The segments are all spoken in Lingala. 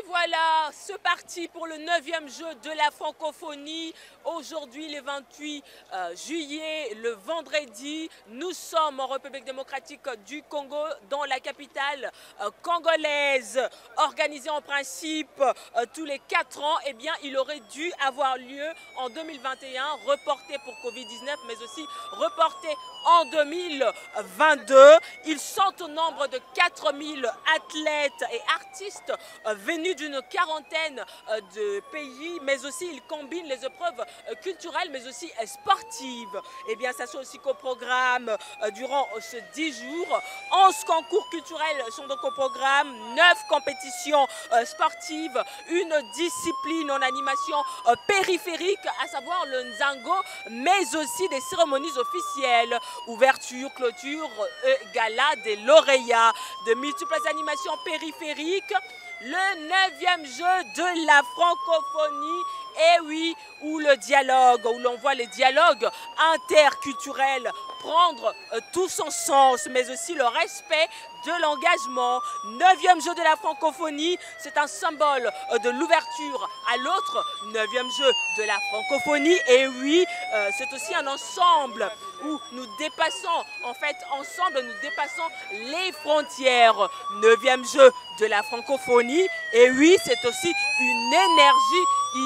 voilà, c'est parti pour le 9e jeu de la francophonie. Aujourd'hui, le 28 juillet, le vendredi, nous sommes en République démocratique du Congo, dans la capitale congolaise. Organisé en principe tous les 4 ans, eh bien, il aurait dû avoir lieu en 2021, reporté pour Covid-19, mais aussi reporté en 2022. Ils sont au nombre de 4000 athlètes et artistes venus d'une quarantaine de pays, mais aussi ils combinent les épreuves culturelles mais aussi sportives. Et bien, ça aussi qu'au programme durant ces 10 jours. 11 concours culturels sont donc au programme, 9 compétitions sportives, une discipline en animation périphérique, à savoir le Nzango, mais aussi des cérémonies officielles, ouverture, clôture, gala des lauréats, de multiples animations périphériques. Le 9e jeu de la francophonie, et oui, où le dialogue, où l'on voit les dialogues interculturels prendre tout son sens, mais aussi le respect de l'engagement. 9e jeu de la francophonie, c'est un symbole de l'ouverture à l'autre. 9e jeu de la francophonie, et oui, c'est aussi un ensemble où nous dépassons, en fait, ensemble, nous dépassons les frontières. 9e jeu de la francophonie, et oui, c'est aussi une énergie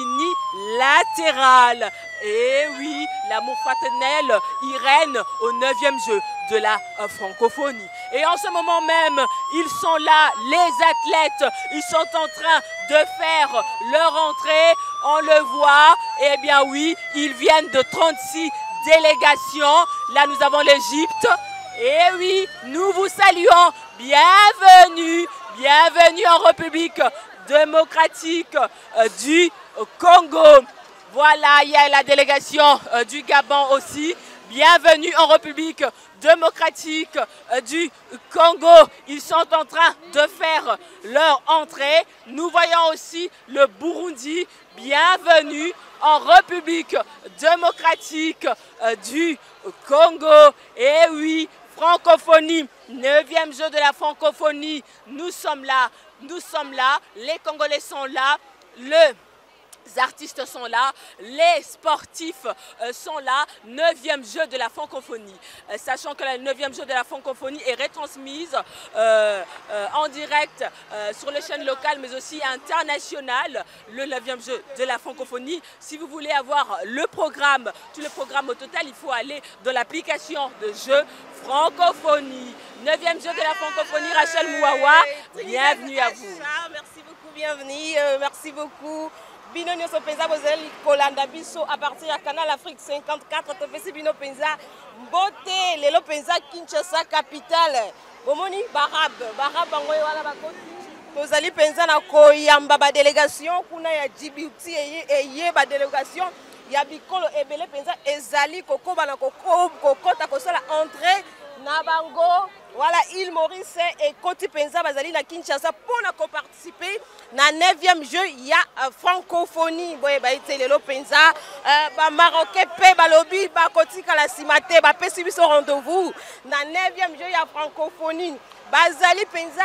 unilatérale. Et oui, l'amour fraternel, il règne au 9e jeu de la francophonie. Et en ce moment même, ils sont là, les athlètes, ils sont en train de faire leur entrée. On le voit, eh bien oui, ils viennent de 36 délégations. Là, nous avons l'Égypte. Et oui, nous vous saluons. Bienvenue, bienvenue en République démocratique du Congo. Voilà, il y a la délégation du Gabon aussi. Bienvenue en République démocratique du Congo. Ils sont en train de faire leur entrée. Nous voyons aussi le Burundi. Bienvenue en République démocratique du Congo. Et oui, francophonie, 9e jeu de la francophonie. Nous sommes là, les Congolais sont là, les artistes sont là, les sportifs sont là. 9e jeu de la francophonie. Sachant que le 9e jeu de la francophonie est retransmise en direct sur les chaînes locales mais aussi internationales. Le 9e jeu de la francophonie. Si vous voulez avoir le programme, tout le programme au total, il faut aller dans l'application de jeu francophonie. 9e jeu de la francophonie, Rachel Mouawa, bienvenue à vous. Merci beaucoup, bienvenue, merci beaucoup. Bino nyonso penza bozali kolanda biso à partir ya Canal Afrique 54 topesi bino penza mbote lelo penza Kinshasa capitale bomoni barab bango wana bakoti tozali penza na koyamba ba délégation kuna ya Djibouti eye ba délégation ya bikolo ebele penza ezali kokoba na kokota kosala entrée na bango. Voilà, il Maurice et Koti Penza bazali na Kinshasa pour participer na 9e jeu ya francophonie. Boye ba itelelo Penza ba marocain pe ba lobi ba koti kala simate ba pesi biso rendez-vous na 9e jeu ya francophonie. Bazali Penza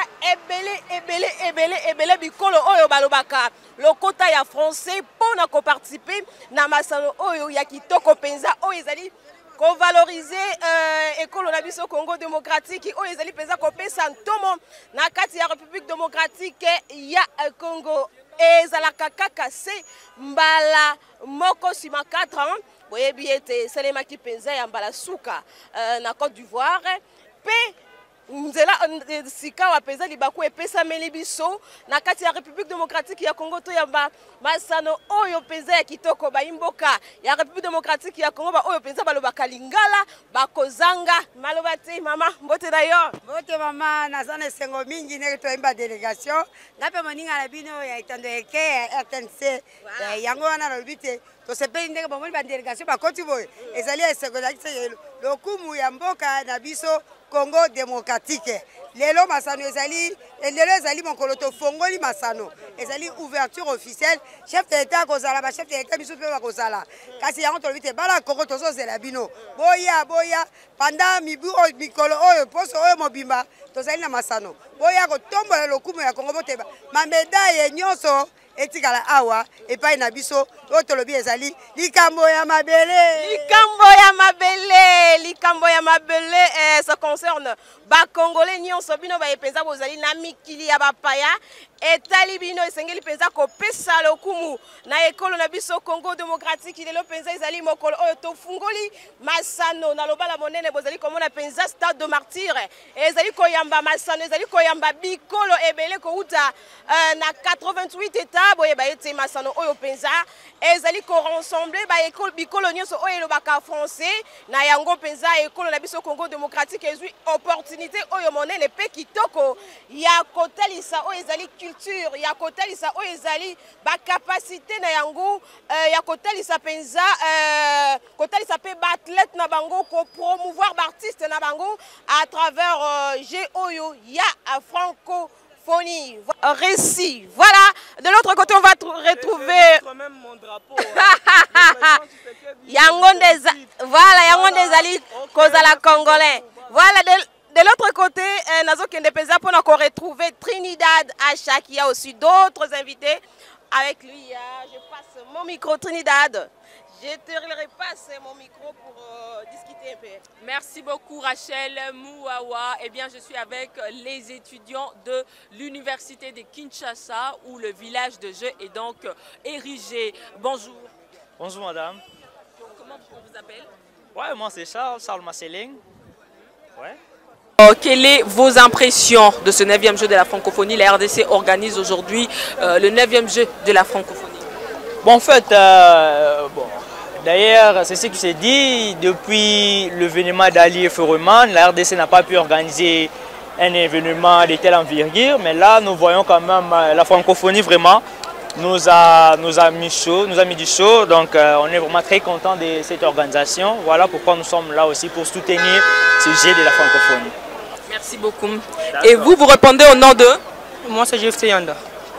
ebele bikolo oyo balobaka lokota ya français pour participer na masano oyo ya kitoko Penza oyo ezali ko valoriser école na biso Congo démocratique oyo ezali penza ko pesa ntomo na kati ya République démocratique ya Congo ezalaka kaka se mbala moko sima 4 ans boyebi ete salemaki penza ya mbala suka na Côte d'Ivoire pe nzela sika wa penza libaku epesa meli biso na kati ya République démocratique ya Congo to ya masano oyo penza ya kitoko baimboka ya République démocratique ya Congo ba oyo penza balobaka lingala bakozanga maloba te mama mbote na yo mbote mama nazana sengo mingi ne to imba délégation na pe moninga na bino ya itando eke RTNC yango wana lobite tosepeli ndenge bomoni badélégation bakoti boye ezali esekolakisa lokumu ya mboka na biso Congo démocratique. Lelo masano ezali mokolo tofongoli masano ezali ouverture officielle chef de l'état kozala ba chef de l'état biso pe bakozala kasi yango tolobi te bala Congo tozozela bino boya pendant mikolo oyo poso oyo mobimba tozali na masano boya kotombola lokumu ya Congo boteba ma médaille nyonso etikala awa epai na biso oyo tolobi ezali likambo ya mabele ça concerne ba congolais nyonso bino ba epenza bozali na mikili ya bapaya etali bino esengeli penza kopesa lokumu na ekolo na biso Congo démocratique lelo penza ezali mokolo oyo tofungoli masano na lobala monene bozali komona penza stade de martyr ezali koyamba masano ezali koyamba bikolo ebele kouta na 88 états boye ba ete masano oyo penza ezali ko rassembler ba ekolo bikolo nyonso oyo elobaka français na yango penza ekolo na biso Congo démocratique ezwi opportunité oyo monene pe kitoko ya kotalisa oyo ezali culture ya kotalisa oyo ezali ba capacité na yango ya kotalisa penza kotalisa pe ba athlète na bango ko promouvoir ba artiste na bango à travers jeu oyo ya francophonie récit. Voilà, de l'autre côté on va retrouver même mon drapeau. Yango des ali kozala congolais. Voilà, de l'autre côté, Nazo Kendepeza pour nous retrouver Trinidad Acha qui a aussi d'autres invités. Avec lui, je passe mon micro Trinidad. Je te repasse mon micro pour discuter un peu. Merci beaucoup Rachel Mouawa. Eh bien, je suis avec les étudiants de l'université de Kinshasa où le village de jeu est donc érigé. Bonjour. Bonjour madame. Comment on vous appelle? Ouais, moi c'est Charles Marcelin. Ouais. Quelles sont vos impressions de ce 9e jeu de la francophonie? La RDC organise aujourd'hui le 9e jeu de la francophonie. Bon, en fait, d'ailleurs, c'est ce qui s'est dit depuis l'événement d'Ali et Furuman. La RDC n'a pas pu organiser un événement de telle envergure, mais là, nous voyons quand même la francophonie vraiment nous a mis du chaud. Donc, on est vraiment très content de cette organisation. Voilà pourquoi nous sommes là aussi pour soutenir ce jeu de la francophonie. Merci beaucoup. Et vous répondez au nom de? Moi, c'est Jeff Teyanda.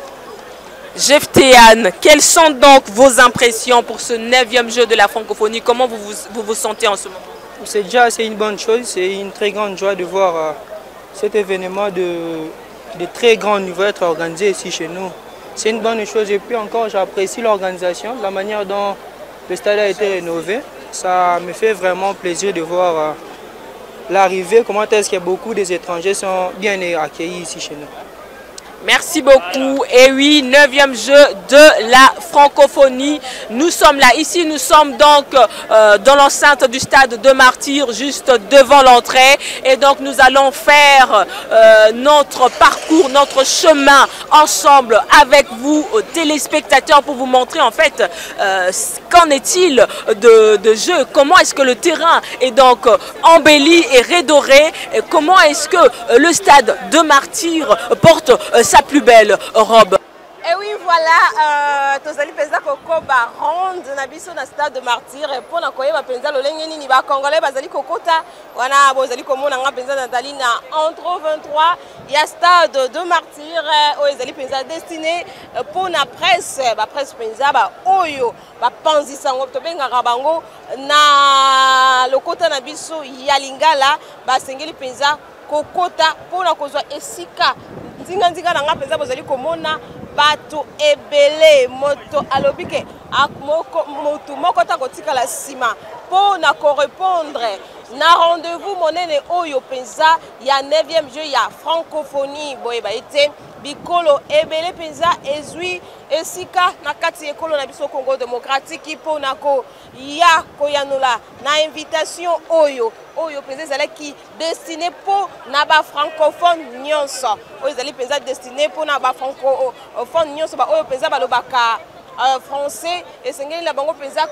Jeff Théane, quelles sont donc vos impressions pour ce 9e jeu de la francophonie? Comment vous sentez en ce moment? C'est une bonne chose, c'est une très grande joie de voir cet événement de très grand niveau être organisé ici chez nous. C'est une bonne chose et puis encore j'apprécie l'organisation, la manière dont le stade a été rénové. Ça me fait vraiment plaisir de voir l'arrivée, comment est-ce que beaucoup des étrangers sont bien accueillis ici chez nous. Merci beaucoup. Et oui, 9e jeu de la francophonie. Nous sommes là. Ici, nous sommes donc dans l'enceinte du stade de Martyr, juste devant l'entrée. Et donc, nous allons faire notre parcours, notre chemin ensemble avec vous, téléspectateurs, pour vous montrer en fait qu'en est-il de jeu. Comment est-ce que le terrain est donc embelli et redoré. Et comment est-ce que le stade de Martyr porte sa plus belle robe. Et oui, voilà, tozali penza kokoba ronde na biso na stade de Martyr pour na koyeba penza lolenge nini ba congolais bazali kokota wana bozali komona nga penza natali na entre 23 ya stade de Martyr o ezali penza destiné pour na presse ba presse penza ba oyo ba panzisa ngo to benga bango na lokota na biso ya Lingala ba sengeli penza kokota pour na kozwa esika nzinga na nga penza bozali komona bato ebele moto alobike moto moko ta kotika la sima pour na correspondre na rendez-vous monene oyo penza ya 9e jeu ya francophonie boye ba ete bikolo ebele penza ezwi esika na kati ekolo na biso Congo démocratique pour na ko ya koyanula na invitation oyo penza ezalaki destiné pour na ba francophone nyonso oyo ezali penza destiné pour na ba francophone nyonso ba oyo penza balobaka français et sengeli na bango penza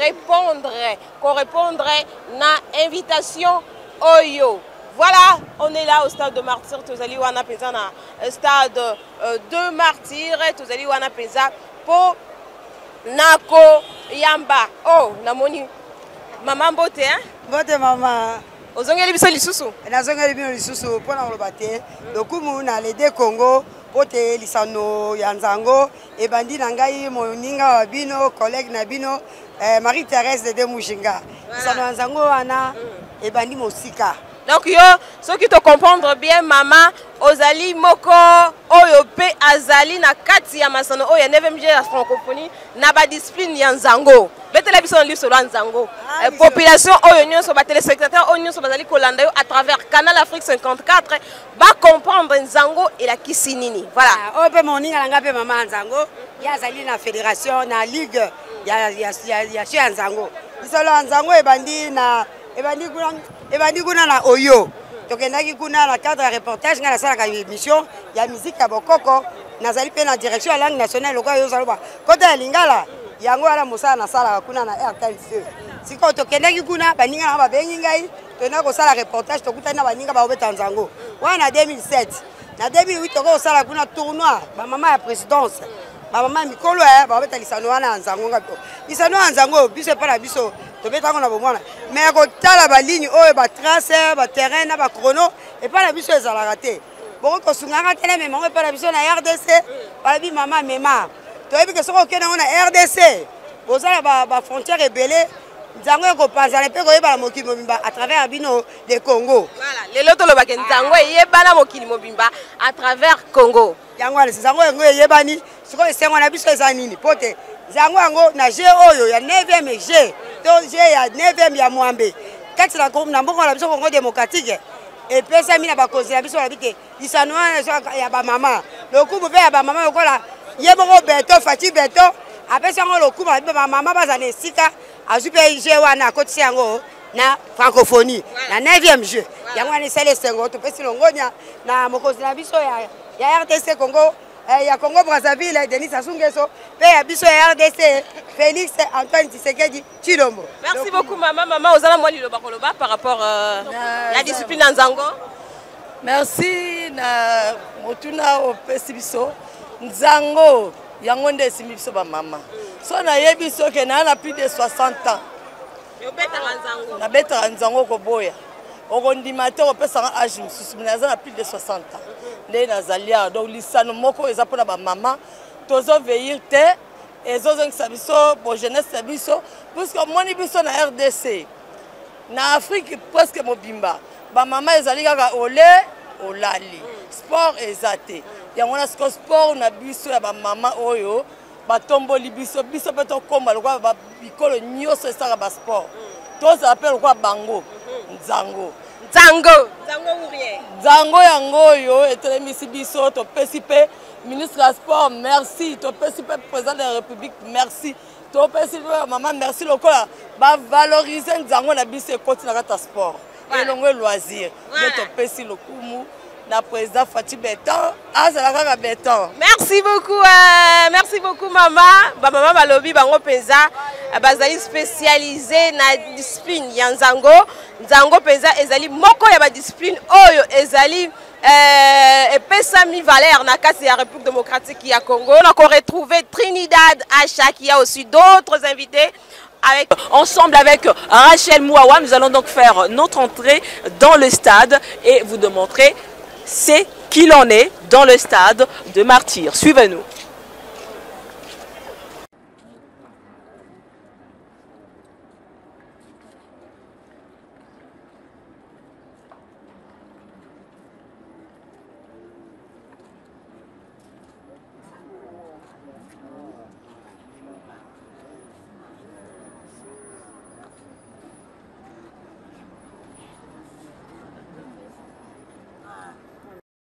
correspondre na invitation oyo. Voilà, on est là au stade de Martyr, tozali wana penza na stade de Martyr, tozali wana penza pour nako yamba. Oh, namoni maman mbote hein? Mbote mama. Ozongeli biso lisusu. Nazongeli bino lisusu pona koloba te. Lokumu na lede Congo pote lisano ya nzango ebandi na ngai moninga wa bino collègue na bino Marie-Thérèse de Mujinga. Lisano ya nzango wana ebandi mosika. Donc yo ceux qui te comprendre bien maman ozali moko oyo pe azali na kati ya masano oyo 9e ya francophonie na ba discipline ya nzango. Betela biso livre sur nzango. Population oyo nyonso ba téléspectateurs oyo nyonso bazali kolanda yo à travers Canal Afrique 54 ba comprendre nzango et la kisinini. Voilà. Oyo pe moninga nanga pe maman nzango ya azali na fédération na ligue ya nzango. Lisano nzango ebandi kuna na Oyo. Tokendaki kuna na cadre ya reportage nga nasalaka émission ya musique ya bokoko nazali pe na direction ya langue nationale lokola yo zaloba kota ya Lingala yango ala mosala nasalaka kuna na RTL. Sikoyo tokendaki kuna baninga na babengi ngai tona kosala reportage tokutani na baninga baobeta nzango wana na 2007 na 2008 tokosala kuna tournoi bamama ya présidence bamama mikolo baobeta lisano wana nzango ngato lisano ya nzango biso epa na biso tobeta na bomwana mais kotala baligne oyo batrace baterrain na bachrono epa na biso ezalaka te boko kosungaka tele memango epa na biso na RDC balabi mama mema toyebi ke soko okende yango na RDC bozala bafrontière ebele nzango ekopanzana mpe koyebana mokili mobimba à travers bino le Congo. Voilà, lelo tolobaka nzango eyebana mokili mobimba à travers Congo. Yango wana nzango yango eyebani sikoyo esengo na biso eza nini po te nzango yango na G oyo ya 9e G to G ya 9e ya Mwambe kati na mbongo na biso Congo démocratique epesami na bakonzi na biso na bite lisano wana ya bamama lokumu mpe ya bamama lokola ye moko beto Fati beto apesi yango lokumu na bamama baza na esika azwi mpe G wana akotisi yango na francophonie na 9e jeu yango wana esali esengo topesi longonia na mokonzi na biso ya RDC Congo ya Congo Brazzaville Denis Sassou Nguesso pe ya biso ya RDC Félix Antoine Tshisekedi Tshilombo. Merci beaucoup maman ozala mwa liloba koloba par rapport la discipline en nzango. Merci na motuna opesi biso nzango yango nde esimi biso ba mama so na yebi biso ke na plus de 60 ans yo betaka nzango na betaka nzango koboya okondima te opesanga age mosusu naza na plus de 60 ans nde nazali awa donc lisano moko eza mpona bamama tozoveillir te ezozongisa biso bojeunesse ya biso puisque omoni biso na RDC na Afrique presque mobimba bamama ezali kaka ole olali sport eza te yango na siko sport na biso ya bamama oyo batomboli biso mpe tokoma lokola bikolo nyonso esaka basport tozala mpe lokola bango nzango yango oyo etelemisi biso topesi mpe ministre ya sport merci topesi mpe président de la république merci topesi mpe mama merci lokola bavalorize nzango na biso ekoti na kati ya sport elongo loisir nde topesi lokumu na président Fati Beton azala kaka Beton. Merci beaucoup maman bamama balobi bango penza bazali spécialisé na discipline ya nzango penza ezali moko ya ba discipline oyo ezali epesami valeur na kati ya République démocratique ya Congo. On a retrouvé Trinidad Acha qui a aussi d'autres invités. Ensemble avec Rachel Mouawa, nous allons donc faire notre entrée dans le stade et vous démontrer ce qu'il en est dans le stade de Martyrs. Suivez-nous.